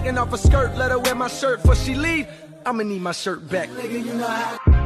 taking off her skirt, let her wear my shirt before she leave. I'ma need my shirt back. Nigga, you know how